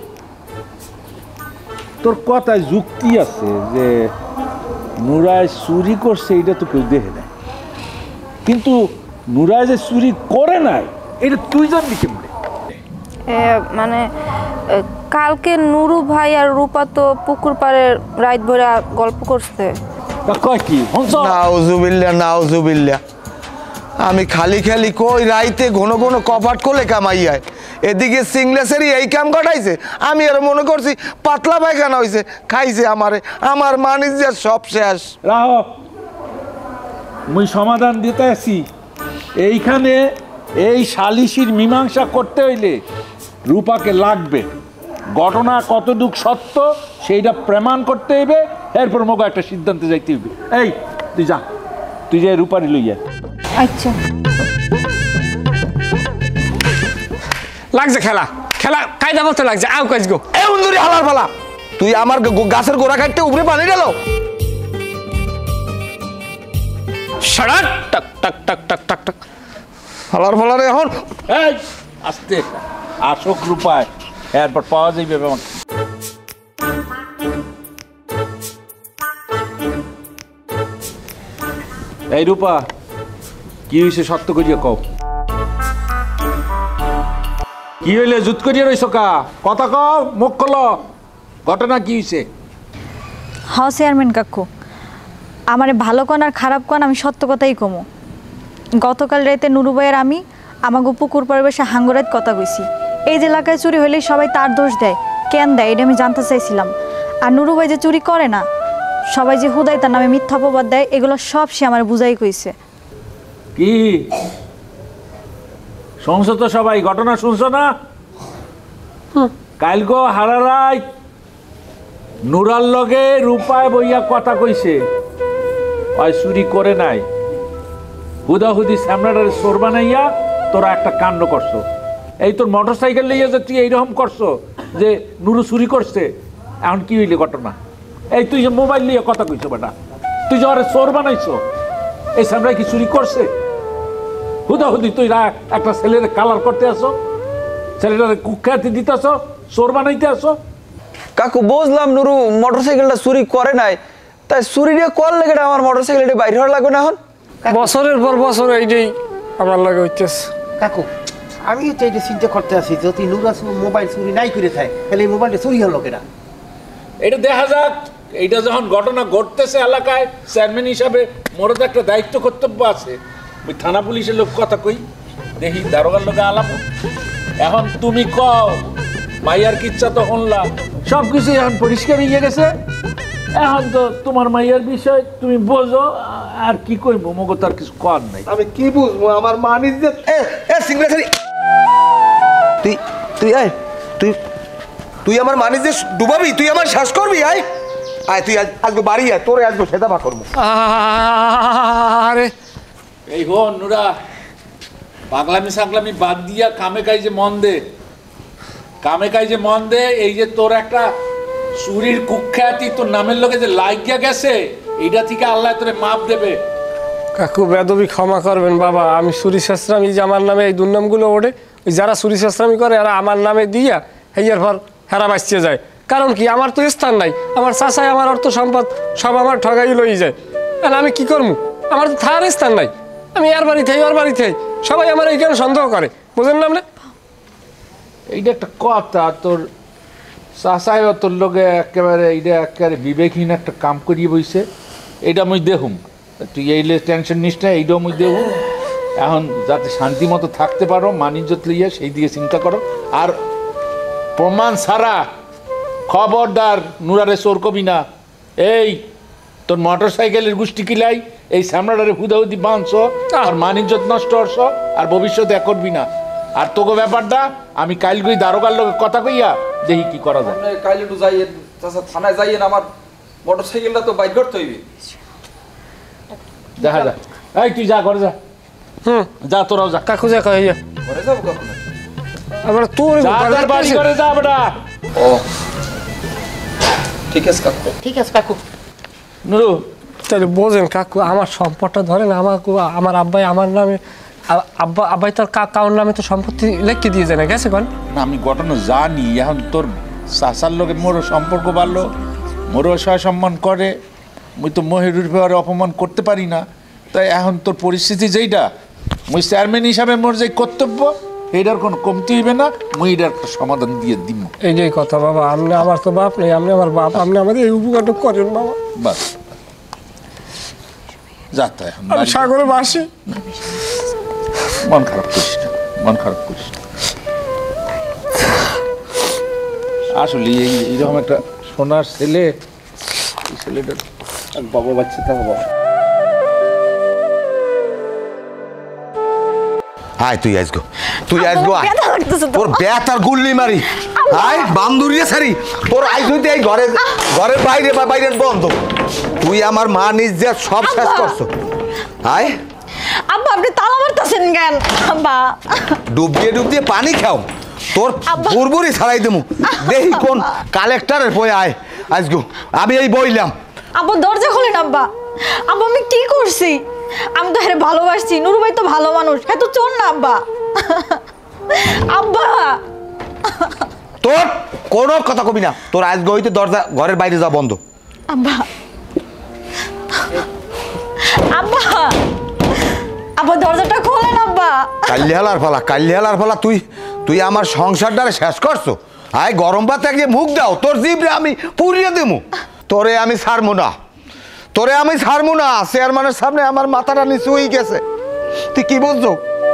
তোর কথায় যুক্তি আছে যে নুরায় চুরি করছে, এটা তো কেউ দেখে নাই। কিন্তু নুরায় যে চুরি করে নাই এটা তুই জানবি কেমনে? মানে কালকে নুরু ভাই আর রূপা তো পুকুর পাড়ে রাত ভরে গল্প করছে। তা কয় কি হংস? নাউজুবিল্লাহ নাউজুবিল্লাহ। আমি খালি খালি কই রাইতে ঘন ঘন কপাট কোলে কামাইয়ায়, এদিকে সিংলেসেরই এই কাম কাটাইছে। আমি আর মনে করছি পাতলা পায়খানা হইছে, খাইছে আমারে। আমার মানিস যে সব শেষ। রাহ, মুই সমাধান দিতে আছি। এইখানে এই সালিশির মীমাংসা করতে হইলে রূপাকে লাগবে। ঘটনা কতটুক সত্য সেইটা প্রমাণ করতে হইবে, এরপর মগো একটা সিদ্ধান্তে যাইতে হইবে। এই তুই যা, তুই যে রূপারি লইয়া। আচ্ছা লাগছে খেলা খেলা কায়দা মতো লাগছে। আও কাজ গো এ উন্দুরি হালার ফালা, তুই আমার গাছের গোড়া কাটতে উপরে পানি গেল। সাড়াক টাক টাক টাক টাক টাক টাক। হালার ফালার এখন এই আস্তে আসক রূপায়, এরপর পাওয়া যাইবে আমার। এই রূপা কি হয়েছে সত্য করিয়া কও। কি হইলে জুত করিয়া রইছ কা, কথা কও, মুখ খোলো। ঘটনা কি হয়েছে? হ চেয়ারম্যান কাকু, আমারে ভালো কোন আর খারাপ কোন আমি সত্য কথাই কমু। গতকাল রাতে নুরু ভাইয়ের আমি আমাকে পুকুর পরিবেশে হাঙ্গরাত কথা কইছি। এই যে এলাকায় চুরি হইলেই সবাই তার দোষ দেয়, কেন দেয় এটা আমি জানতে চাইছিলাম। আর নুরু ভাই যে চুরি করে না, সবাই যে হুদাই তার নামে মিথ্যা অপবাদ দেয়, এগুলো সব সে আমার বুঝাই কইছে। কি শুনছো তো সবাই, ঘটনা শুনছো না? কালগো হারারাই নুরার লগে রূপায় বইয়া কথা কইছে, ওই চুরি করে নাই। হুদাহুদি স্যামরাডারে সোর বানাইয়া তোরা একটা কাণ্ড করছো। এই তোর মোটর সাইকেল লইয়া যে তুই এইরকম করছো যে নুরু চুরি করছে, এখন কি হইলে ঘটনা? এই তুই যে মোবাইল নিয়ে কথা কইছো বেটা, তুই যে ওরে চোর বানাইছো, এই স্যামরাই কি চুরি করছে? হুদাহুদি তুই একটা ছেলের কালার করতে আসো, ছেলেটারে কুখ্যাতি দিতে আসো, চোর বানাইতে আসো। কাকু বুঝলাম নুরু মোটরসাইকেলটা চুরি করে নাই, তাই চুরিটা কর লেগে আমার মোটরসাইকেলটা বাইরে হওয়ার লাগবে না। এখন বছরের পর বছর এইটাই আমার লাগে হইতেছে। কাকু আমি তো এটা চিন্তা করতে আছি, যদি নুরা মোবাইল চুরি নাই করে থাকে তাহলে এই মোবাইলটা চুরি হলো কেনা। এটা দেখা যাক, এইটা যখন ঘটনা ঘটতেছে এলাকায়, চেয়ারম্যান হিসাবে মোর তো একটা দায়িত্ব কর্তব্য আছে। ওই থানা পুলিশের লোক কথা কই, দেখি দারোগার লোকে আলাপ। এখন তুমি কও, মাইয়ার কিচ্ছা তো শুনলা, সব কিছু এখন পরিষ্কার হয়ে গেছে। এখন তো তোমার মাইয়ার বিষয় তুমি বোঝো, আর কি কইবো, মগো তার কিছু কর নাই। আমি কি বুঝবো, আমার মানিস যে সিংলেসেরই। তুই তুই আয়, তুই তুই আমার মানিস যে ডুবাবি, তুই আমার শ্বাস করবি। আয় আয় তুই আজকে বাড়ি আয়, তোরে আজকে সেটা বা করবো। আরে এই হন নুরা, পাগলামি সাগলামি বাদ দিয়া কামে কাজে মন দে, কামে কাজে মন দে। এই যে তোর একটা চুরির কুখ্যাতি তোর নামের লোকে যে লাগিয়া গেছে, এইটা থেকে আল্লাহ তোরে মাপ দেবে। কাকু বেদবি ক্ষমা করবেন বাবা, আমি চুরি শেষরা, আমি যে আমার নামে এই দুর্নামগুলো ওঠে ওই যারা চুরি চেষ্টামি করে এরা আমার নামে দিয়া হেয়ার পর হেরা বাঁচতে যায়। কারণ কি আমার তো স্থান নাই, আমার চাচাই আমার অর্থ সম্পদ সব আমার ঠগাই লই যায়। আর আমি কি করবো, আমার তো থাকার স্থান নাই। আমি এর বাড়িতে ওর বাড়িতে সবাই আমার এইখানে সন্দেহ করে, বুঝেন না আপনি? এইটা একটা কথা, তোর চাচাই তোর লোকে একেবারে এইটা একেবারে বিবেকহীন একটা কাম করিয়ে বইছে। এইটা মুই দেখুম, তুই এইলে টেনশন নিস না, এইটাও মুই দেখুম। এখন যাতে শান্তি মতো থাকতে পারো, মানিজ্যত লইয়া সেই দিকে চিন্তা করো। আর প্রমাণ ছাড়া খবরদার নুরারে চোর কবি না। এই তোর মোটর সাইকেলের গোষ্ঠী কিলাই এই সামরাটারে হুদাহুদি বাঁধছ, আর মানিজ্যত নষ্ট হস, আর ভবিষ্যতে এক করবি না। আর তোকে ব্যাপারটা আমি কাল গই দারোগার লোক কথা কইয়া দেখি কি করা যায়। কাইলে একটু যাইয়েন চাচা, থানায় যাইয়েন, আমার মোটর সাইকেলটা তো বাইর করতে হইবে। দেখা যা, এই তুই যা ঘরে যা। যা তোরাও যা। কাকু যা কয় ঘরে যাবো কখন? আমরা তোর বাড়ি করে যা বেটা। ও ঠিক আছে কাকু। ঠিক আছে কাকু। নুরু তাহলে বোঝেন কাকু, আমার সম্পদটা ধরেন আমার আব্বাই আমার নামে, আব্বাই তার কাউর নামে তো সম্পত্তি লিখে দিয়ে যায় না, গেছে কোন? না আমি ঘটনা জানি। এখন তোর চাচার লোকে মোরও সম্পর্ক বাড়লো, মোরও সয় সম্মান করে, মুই তো মহিরুর ব্যাপারে অপমান করতে পারি না। তাই এখন তোর পরিস্থিতি যেইটা, মুই চেয়ারম্যান হিসাবে মোর যে কর্তব্য এইটার কোনো কমতি হইবে না, মুই এটার একটা সমাধান দিয়ে দিব। এই যে কথা বাবা, আপনি আমার তো বাপ নেই, আপনি আমার বাপ, আপনি আমাদের এই উপকারটা করেন বাবা। বাস যা তো এখন আমি সাগরে বাসি। মন খারাপ করিস না, মন খারাপ করিস না। আসলে এইরকম একটা সোনার ছেলে, এই ছেলেটার বাবা বাচ্চা থাকা বাবা। আয় তুই আইস গো, তুই আইস গো, তোর বেতার গুল্লি মারি, আয় বান্দুরিয়া সারি তোর আইস হইতে এই ঘরের বাইরে বা বাইরের বন্ধ। তুই আমার মা নিজ যে সব শেষ করছো। আয় আব্বা আপনি তালা মারতেছেন কেন? আব্বা ডুব দিয়ে পানি খাও, তোর বুরবুরি ছাড়াই দেবো। দেখি কোন কালেক্টরের বই। আয় আইস গো, আমি এই বইলাম। আব্বা দরজা খুলেন আব্বা। আব্বা আমি কি করছি? আমি তো হ্যাঁ ভালোবাসছি, নুরু ভাই তো ভালো মানুষ, হ্যাঁ তো চোর না আব্বা। আব্বা তোর কোনো কথা কবি না, তোর আজকে হইতে দরজা ঘরের বাইরে যা বন্ধ। আব্বা আব্বা আব্বা দরজাটা খোলেন আব্বা। কাল্লিহালার ফলা তুই আমার সংসারটারে শেষ করছো। আয় গরম ভাতে গিয়ে মুখ দাও, তোর জিভরে আমি পুড়িয়ে দেবো। তোরে আমি ছাড়বো না, চেয়ারম্যানের সামনে আমার মাথাটা নিচু হয়ে গেছে। তুই কি বলছো?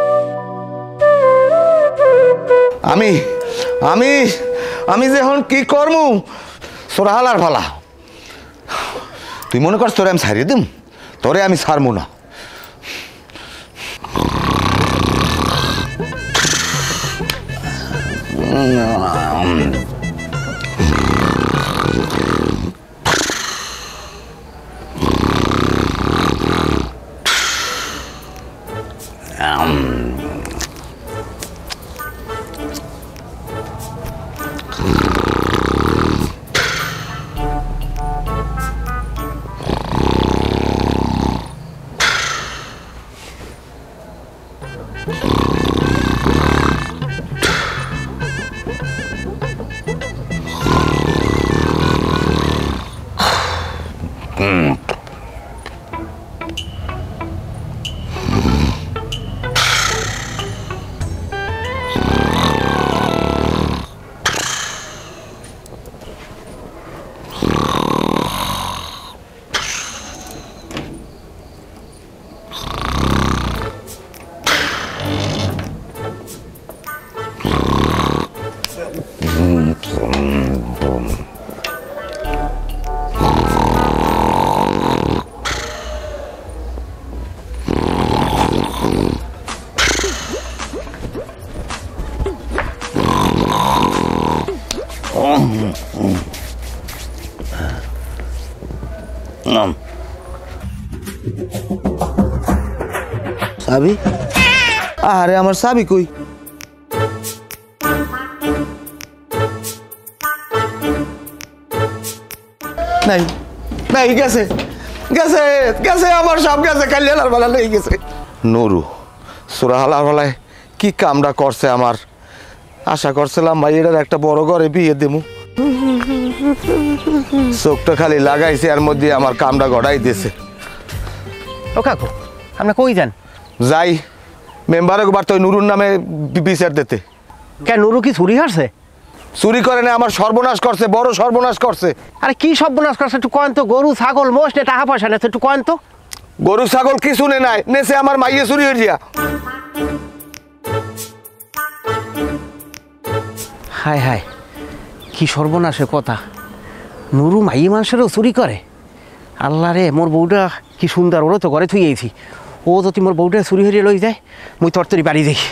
আমি আমি আমি যে এখন কি করবো? সোরাহালার ফলা তুই মনে করছ তোরে আমি ছাড়িয়ে দিম? তোরে আমি ছাড়বো না। চাবি? আরে আমার চাবি কই? নাই নাই, গেছে গেছে গেছে, আমার সব গেছে, কালিয়ালার বেলা লেগে গেছে। নুরু সোরাহালার বেলায় কি কামটা করছে আমার। আশা করছিলাম মাইয়ের একটা বড় ঘরে বিয়ে দেবো, চোখটা খালি লাগাইছে এর মধ্যে আমার কামটা গড়াই দিয়েছে। ও কাকু আপনি কই যান? যাই মেম্বারে বার তো নুরুর নামে বিচার দিতে। কেন নুরু কি চুরি হারছে? চুরি করে না, আমার সর্বনাশ করছে, বড় সর্বনাশ করছে। আরে কি সর্বনাশ করছে একটু কয়েন তো? গরু ছাগল মোষ নে টাকা পয়সা নেছে একটু কয়েন তো। গরু ছাগল কিছু নাই, নেছে আমার মাইয়ে চুরি হয়ে যা। হায় হায় কি সর্বনাশের কথা, নুরু মাইয়ে মানুষেরও চুরি করে। আল্লাহ রে, মোর বউটা কি সুন্দর, ওরও তো ঘরে থুইয়েছি। ও যদি মোর বউটা চুরি হরিয়ে লই যায়, মুই তরতরি বাড়ি যাই।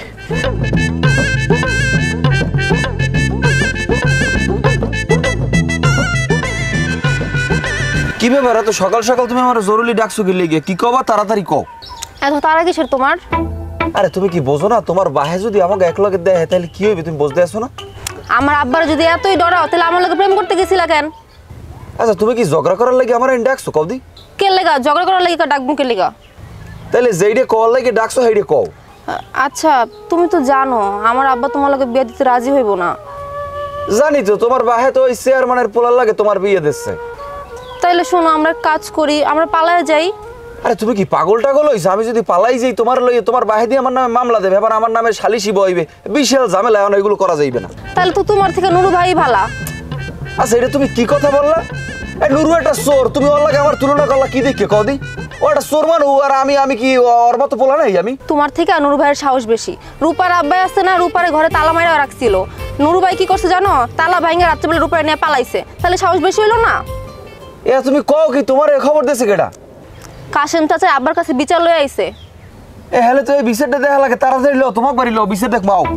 কি ব্যাপার এত সকাল সকাল তুমি আমার জরুরি ডাকছো কি লেগে? কি কবা তাড়াতাড়ি কও। এত তারা কিসের তোমার? আরে তুমি কি বোঝো না, তোমার বাহে যদি আমাকে এক লগে দেয় তাহলে কি হইবে তুমি বুঝতে আসো না? আমার আব্বার যদি এতই ডরাও তাহলে আমার লগে প্রেম করতে গেছিলা কেন? আচ্ছা তুমি কি ঝগড়া করার লাগে আমার ডাকছো কও দি? কে লেগা ঝগড়া করার লাগি ডাকবো কে লেগা? তাহলে যেইটা কল লাগে ডাকছো সেইটা কও। আচ্ছা তুমি তো জানো আমার আব্বা তোমার লগে বিয়ে দিতে রাজি হইব না। জানি তো, তোমার বাহে তো ওই চেয়ারম্যানের পোলার লাগে তোমার বিয়ে দিচ্ছে। তাইলে শোনো আমরা কাজ করি, আমরা পালায় যাই। আরে তুমি কি পাগল টাগল হইছো? আমি যদি পালাই যাই তোমার লইয়ে, তোমার বাহে দিয়ে আমার নামে মামলা দেবে, আবার আমার নামে সালিশি বইবে, বিশাল ঝামেলা। এখন এগুলো করা যাইবে না। তাহলে তো তোমার থেকে নুরু ভাই ভালা। আচ্ছা এটা তুমি কি কথা বললা? এই নুরু একটা চোর, তুমি ওর লাগে আমার তুলনা করলা কি দেখে কদি? ও একটা চোর মানু, আর আমি কি ওর মতো পোলা নাই? আমি তোমার থেকে নুরু ভাইয়ের সাহস বেশি। রূপার আব্বাই আছে না, রূপারে ঘরে তালা মাইরা রাখছিল। নুরু ভাই কি করছে জানো? তালা ভাঙে রাত্রেবেলা রূপারে নিয়ে পালাইছে। তাহলে সাহস বেশি হইলো না? এ তুমি কও কি? তোমার এই খবর দিয়েছে কেডা? কাশেম চাচা আব্বার কাছে বিচার লয়ে আইছে। এ হেলে তো এই বিচারটা দেখা লাগে, তাড়াতাড়ি লো, তোমাকে বাড়ি লো, বিচার দেখ মাও।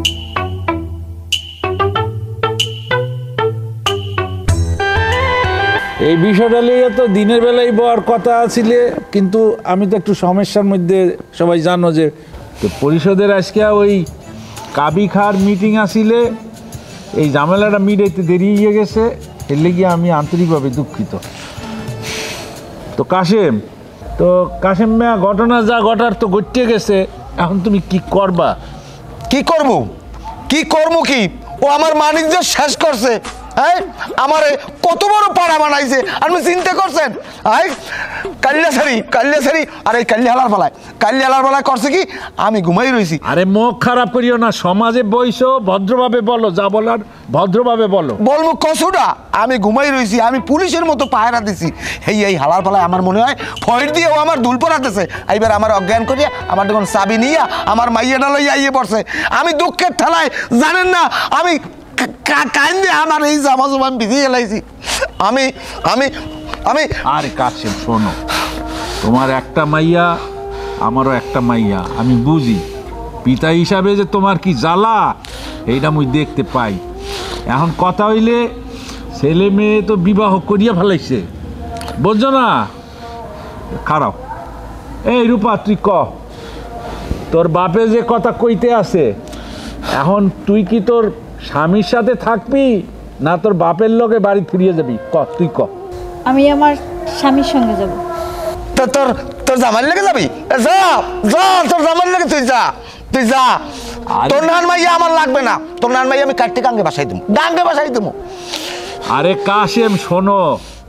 এই বিষয়টা নিয়ে তো দিনের বেলায় বলার কথা ছিল, কিন্তু আমি তো একটু সমস্যার মধ্যে। সবাই জানো যে তো পরিষদের আজকে ওই কাবি খার মিটিং আসিলে এই ঝামেলাটা মিটাইতে দেরি হয়ে গেছে, এর লেগে আমি আন্তরিকভাবে দুঃখিত। তো কাশেম মিয়া, ঘটনা যা ঘটার তো ঘটে গেছে, এখন তুমি কি করবা? কি করব কি ও আমার বাণিজ্য শেষ করছে। হ্যাঁ, আমারে কত বড় পাড়া বানাইছে আপনি চিন্তা করছেন? হ্যাঁ, কাল্যাসারি আর এই কাল্যাহালার বেলায় করছে কি? আমি ঘুমাই রয়েছি। আরে মুখ খারাপ করিও না, সমাজে বইসো, ভদ্রভাবে বলো, যা বলার ভদ্রভাবে বলো। বলবো কসুটা, আমি ঘুমাই রয়েছি, আমি পুলিশের মতো পাহারা দিছি। এই হালার পালায় আমার মনে হয় ফয়ের দিয়ে ও আমার দুল পরাতেছে। এইবার আমার অজ্ঞান করিয়া আমার যখন চাবি নিয়া আমার মাইয়াটা লইয়া আইয়ে পড়ছে। আমি দুঃখের ঠেলায় জানেন না, আমি কান্দে আমার এই জামা জমা ভিজিয়ে এলাইছি। আমি আমি আমি আরে কাশেম শোনো, তোমার একটা মাইয়া, আমারও একটা মাইয়া, আমি বুঝি। পিতা হিসাবে যে তোমার কি জ্বালা এইটা আমি দেখতে পাই। এখন কথা হইলে ছেলে মেয়ে তো বিবাহ করিয়া ফেলাইছে, বুঝছো না? খারাপ। এই রূপা তুই ক, তোর বাপে যে কথা কইতে আছে, এখন তুই কি তোর স্বামীর সাথে থাকবি না তোর বাপের লগে বাড়ি ফিরিয়ে যাবি? ক তুই ক। আমি আমার স্বামীর সঙ্গে যাব। তোর জামাই লেগে যাবি? যা যা, তোর জামাই লেগে তুই যা। তোর নান মাইয়া আমার লাগবে না, তোর নান মাইয়া আমি কাটতে গাঙ্গে বাসাই দেবো। আরে কাশেম শোনো,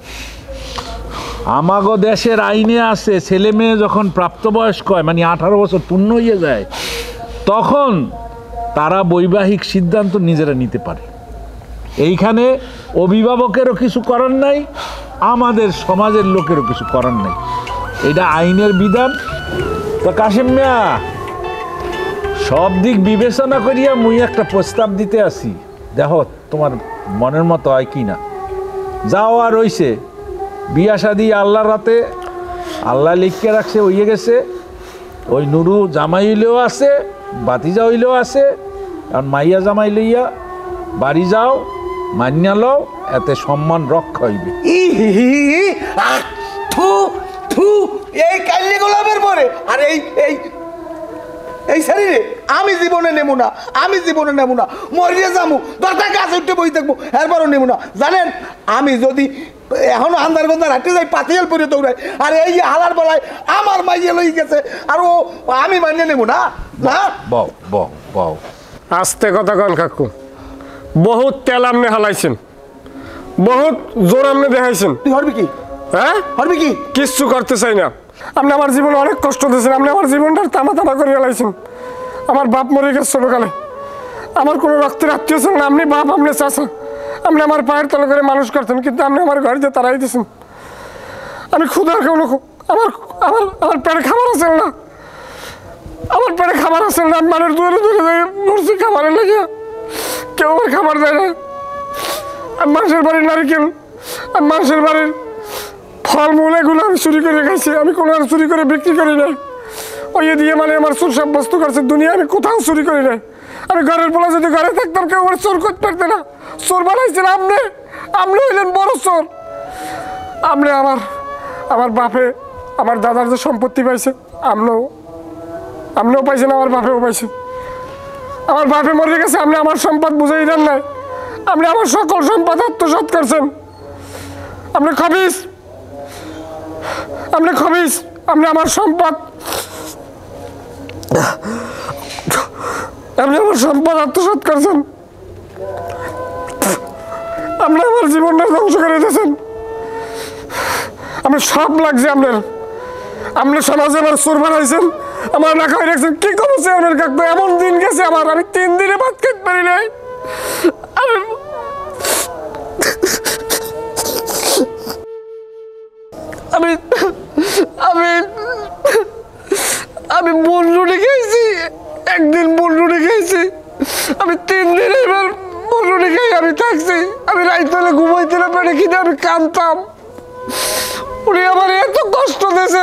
আমাগো দেশের আইনে আছে ছেলে মেয়ে যখন প্রাপ্তবয়স্ক হয়, মানে 18 বছর পূর্ণ হয়ে যায়, তখন তারা বৈবাহিক সিদ্ধান্ত নিজেরা নিতে পারে। এইখানে অভিভাবকেরও কিছু করার নাই, আমাদের সমাজের লোকেরও কিছু করার নাই, এটা আইনের বিধান। তো কাশেম মিয়া, সব দিক বিবেচনা করিয়া মুই একটা প্রস্তাব দিতে আসি, দেখো তোমার মনের মতো হয় কি না। যাও আর রইছে বিয়া শাদি আল্লাহর রাতে, আল্লাহ লিখকে রাখছে, হইয়ে গেছে। ওই নুরু জামাই হইলেও আছে, বাতিজা হইলেও আছে। কারণ মাইয়া জামাই লইয়া বাড়ি যাও, মান্যা লও, এতে সম্মান রক্ষা হইবে। এই কাল্লি গোলাপের পরে আর এই শরীরে আমি জীবনে নেব না, মরিয়ে যাবো, দরকার গাছ উঠতে বই থাকবো, এরপরও নেব না। জানেন, আমি যদি এখনো আন্দার গন্দার হাঁটে যাই পাতিয়াল পরে দৌড়ায় আর এই যে হালার বেলায় আমার মাইয়ে লই গেছে আর ও আমি মানিয়ে নেবো না না বউ বউ বউ আস্তে কথা কন কাকু, বহুত তেল আপনি হালাইছেন, বহুত জোর আপনি দেখাইছেন। তুই হরবি কি হ্যাঁ হরবি কি কিচ্ছু করতে চাই না। আপনি আমার জীবনে অনেক কষ্ট দিয়েছেন, আপনি আমার জীবনটা তামা তামা করে হালাইছেন। আমার বাপ মরে গেছে ছোটকালে, আমার কোনো রক্তের আত্মীয় ছিল না। আপনি বাপ, আপনি চাচা, আপনি আমার পায়ের তলে করে মানুষ করতেন, কিন্তু আপনি আমার ঘরে তারাই দিয়েছেন। আমি ক্ষুধার কোনো আমার আমার আমার পেটে খাবার আছে না, আমার পেটে খাবার আছে না। আমি মানুষ দূরে দূরে যাই মরছি খাবারের লেগে, কেউ আমার খাবার দেয় না। আমি মানুষের বাড়ির নারিকেল, আমি মানুষের বাড়ির ফলমূল এগুলো আমি চুরি করে খাইছি। আমি কোনো আর চুরি করে বিক্রি করি নাই, ওই দিয়ে মানে আমার চোর সাব্যস্ত করছে দুনিয়া। আমি কোথাও চুরি করি নাই। আমি ঘরের বলা যদি ঘরে থাকতাম কেউ আমার চোর করতে পারতে না। চোর বানাইছেন আপনি, আপনি হইলেন বড় চোর। আপনি আমার বাপে আমার দাদার যে সম্পত্তি পাইছে, আপনিও পাইছেন, আমার বাপেও পাইছে। আমার বাপে মরে গেছে, আপনি আমার সম্পদ বুঝাই দেন নাই। আপনি আমার সকল সম্পদ আত্মসাৎ করছেন। আপনি খবিস, আপনি খবিস, আপনি আমার সম্পদ, আপনি আমার সম্পদ আত্মসাৎ করছেন। আপনি আমার জীবনটা ধ্বংস করে দিয়েছেন। আমি সব লাগছে আপনার, আপনি সমাজে আমার চোর বানাইছেন, আমার না খাই রাখছেন। কি করেছে আপনার কাকু? এমন দিন গেছে আমার, আমি 3 দিনে ভাত খেতে পারি নাই। আমি আমি আমি বোন রুটি খেয়েছি, একদিন বোন রুটি খেয়েছি। আমি 3 দিন এবার বোন রুটি খেয়ে আমি থাকছি। আমি রাইত হলে ঘুমাইতে না পেটে খিদে আমি কাঁদতাম। উনি আমার এত কষ্ট দিয়েছে।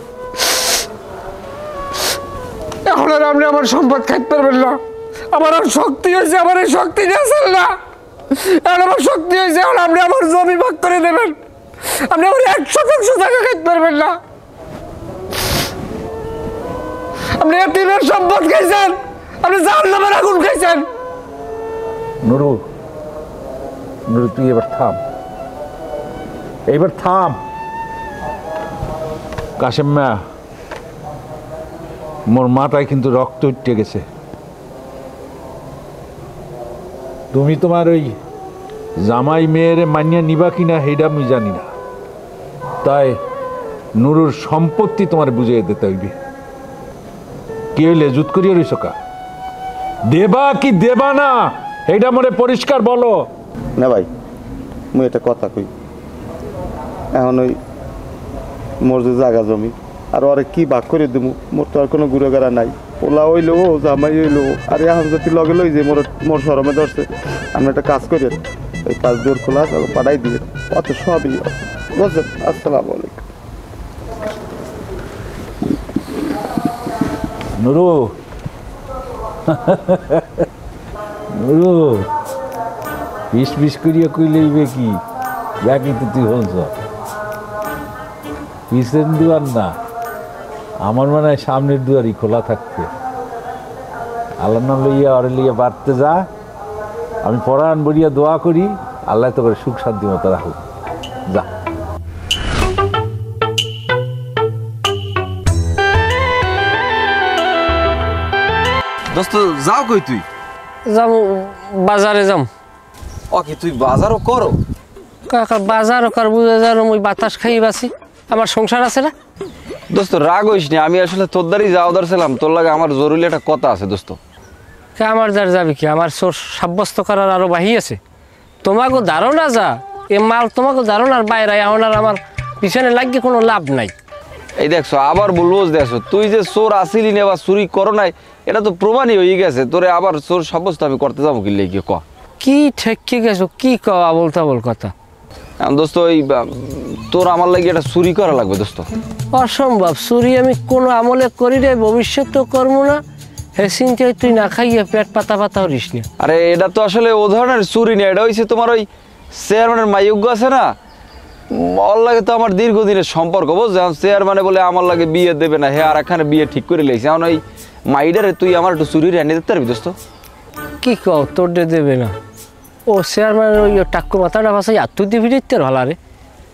এখন আর আপনি আমার সম্পদ খাইতে পারবেন না। আমার আর শক্তি হয়েছে, আমার এই শক্তি দিয়েছেন না। এখন আমার শক্তি হয়েছে, এখন আপনি আমার জমি ভাগ করে দেবেন। আপনি আমার 100% জায়গা খাইতে পারবেন না। আপনি এতিমের সম্পদ খাইছেন, আপনি জাহান্নামের আগুন খাইছেন। নুরু নুরু তুই এবার থাম, এইবার থাম। কাশেম মা, মোর মাথায় কিন্তু রক্ত উঠে গেছে। তুমি তোমার ওই জামাই মেয়ের মানিয়া নিবা কিনা সেইটা আমি জানি না, তাই নুরুর সম্পত্তি তোমার বুঝিয়ে দিতে হইবে। কি হইলে জুত করিয়া রইছ কা? দেবা কি দেবা না এইটা মনে পরিষ্কার বলো। না ভাই, মুই একটা কথা কই, এখন ওই মোর যে জায়গা জমি আর ওরে কি ভাগ করে দেবো, মোর তো আর কোনো গুড়াগাড়া নাই। ওলা হইলো জামাই হইলো, আর এখন যদি লগে লই যে মোর শরমে ধরছে, আমি একটা কাজ করি, ওই 5 জোর খোলা পাঠাই দিয়ে অত সবই বুঝছেন। আসসালামু আলাইকুম। নুরু নুরু বিষ করিয়া কইলেইবে কি ব্যাকি তো তুই হলছ পিছের দুয়ার না, আমার মনে হয় সামনের দুয়ারই খোলা থাকতে। আল্লাহ নাম লইয়া অরে লইয়া বাড়তে যা, আমি পরাণ বলিয়া দোয়া করি আল্লাহ তো করে সুখ শান্তি মতো রাখুক। যা দোস্ত যাও কই তুই? যাম বাজারে যাম। ওকে তুই বাজারও করো? কাকা বাজারও করবো, ওই বাতাস খাই বাসি, আমার সংসার আছে না। দোস্ত রাগ হইস নি, আমি আসলে তোর দ্বারই যাওয়া ধরছিলাম, তোর লাগে আমার জরুরি একটা কথা আছে দোস্ত। আমার যার যাবে কি, আমার চোর সাব্যস্ত করার আরো বাহি আছে। তোমাকে ধারণা যা এ মাল, তোমাকে ধারণার বাইরে এখন আর আমার পিছনে লাগিয়ে কোনো লাভ নাই। এই দেখছো আবার বলবো, দেখছো তুই যে চোর আসিলি না বা চুরি করো নাই, এটা তো প্রমাণই হয়ে গেছে। তোরে আবার চোর সাব্যস্ত আমি করতে যাবো কি লেগে ক? কি ঠেকি গেছো, কি কওয়া বলতা বল কথা। দোস্ত ওই তোর আমার লাগে এটা চুরি করা লাগবে দোস্ত। অসম্ভব, চুরি আমি কোনো আমলে করি রে, ভবিষ্যৎ তো করবো না। হে চিন্তায় তুই না খাইয়ে পেট পাতা পাতা হরিস না। আরে এটা তো আসলে ও ধরনের চুরি না, এটা হয়েছে তোমার ওই চেয়ারম্যানের মাইয়োগ্য আছে না, ওর লাগে তো আমার দীর্ঘদিনের সম্পর্ক বুঝছো। চেয়ারম্যানে বলে আমার লাগে বিয়ে দেবে না, হে আর এখানে বিয়ে ঠিক করে লেগেছে। এখন ওই মাইডারে তুই আমার একটু চুরি এনে দিতে পারবি দোস্ত? কি কও, তোর দেবে না? ও চেয়ারম্যানের ওই টাক্কু মাথাটা ভাষাই আর তুই দিবি দিতে ভালো রে।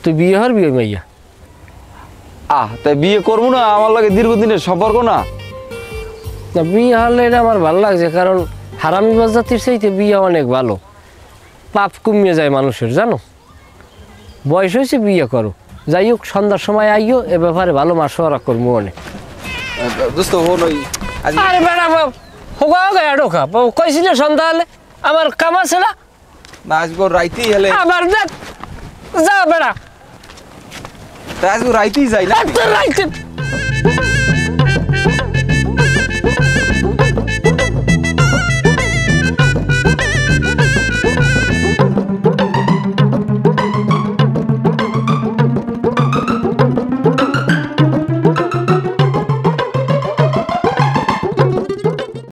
তুই বিয়ে হরবি ওই মাইয়া? তাই বিয়ে করবো না? আমার লাগে দীর্ঘদিনের সম্পর্ক না। না, বিয়ে হলে এটা আমার ভালো লাগছে, কারণ হারামি বাজাতির চাইতে বিয়ে অনেক ভালো, পাপ কমিয়ে যায় মানুষের, জানো। বয়স হয়েছে, বিয়ে করো। যাই হোক, সন্ধ্যার সময় আইও, এ ব্যাপারে ভালো মাসোয়ারা করবো অনেক। দোস্ত হন ওই আরে বেড়া হোকা হোকা ঢোকা কইছিল সন্ধ্যা হলে আমার কাম আছে না? না আজকে রাইতেই হেলে আবার দেখ, যা বেড়া, আজকে রাইতেই যাই না। রাইতে